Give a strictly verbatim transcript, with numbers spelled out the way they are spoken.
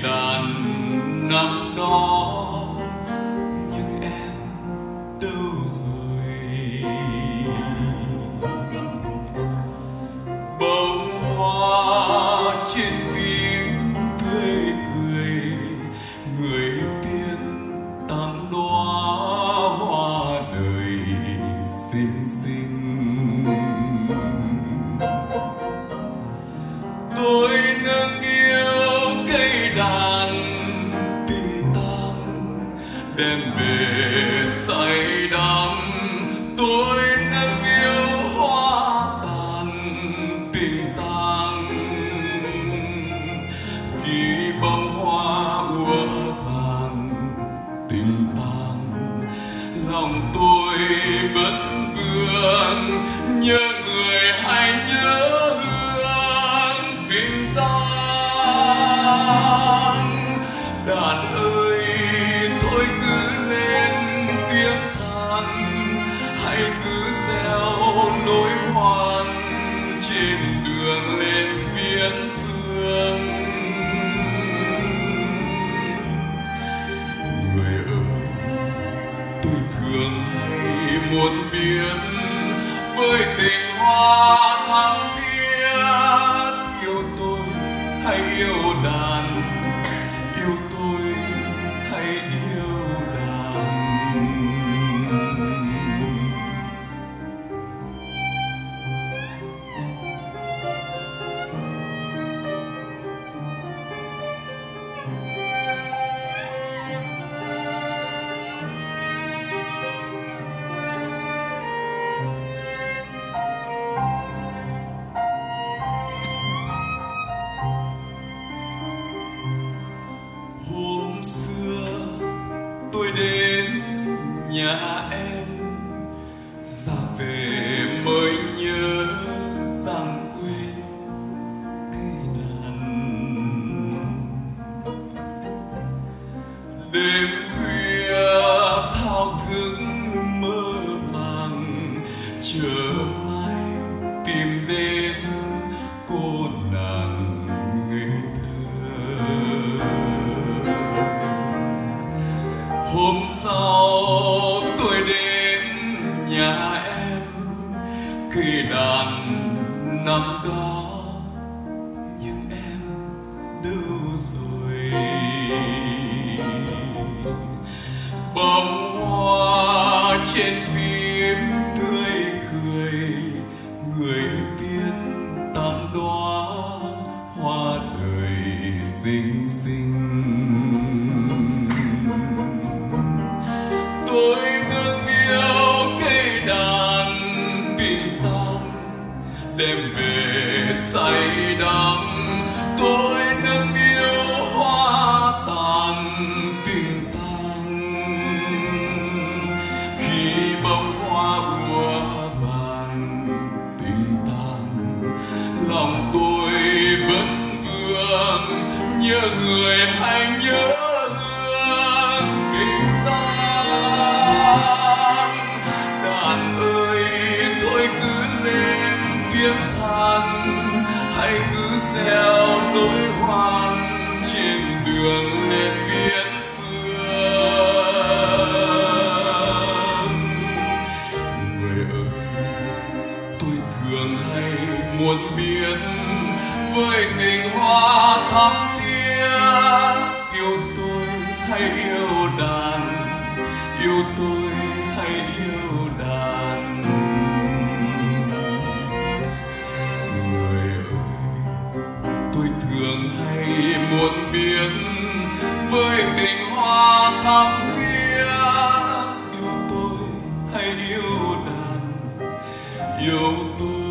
đàn năm đó, nhưng em đâu rồi? Bông hoa trên phím tươi cười, người tiên tặng đóa hoa đời xinh xinh. Tôi nâng niu cây đàn tình tang đem về say đắm. Tôi nâng niu hoa tàn tình tang, khi bông hoa úa vàng tình tang, lòng tôi vẫn vương nhớ người hay nhớ đàn ơi. Thôi cứ lên tiếng than, hãy cứ gieo nỗi hoan trên đường lên viễn phương. Người ơi, tôi thường hay muốn biết với tình hoa thắm thiết, yêu tôi hay yêu đàn, yêu tôi hay yêu đàn. Hôm xưa tôi đến nhà em, ra về mới nhớ rằng quên cây đàn. Đêm khuya thao thức mơ màng, chờ mai tìm đến cô nàng ngây thơ. Hôm sau tôi đến nhà em, cây đàn năm đó, nhưng em đâu rồi? Bông hoa trên phím tươi cười, người tiên tặng đóa hoa đời xinh xinh. Tôi nâng niu cây đàn tình tang đem về say đắm. Tôi nâng niu hoa tàn tình tang, khi bông hoa úa vàng tình tang, lòng tôi vẫn vương nhớ người hay nhớ đàn ơi. Thôi cứ lên tiếng than, hãy cứ gieo nỗi hoan trên đường lên viễn phương. Người ơi, tôi thường hay muốn biết với tình hoa thắm thiết, yêu tôi hay yêu đàn, yêu tôi hay yêu đàn. Người ơi, tôi thường hay muốn biết với tình hoa thắm thiết, yêu tôi hay yêu đàn, yêu tôi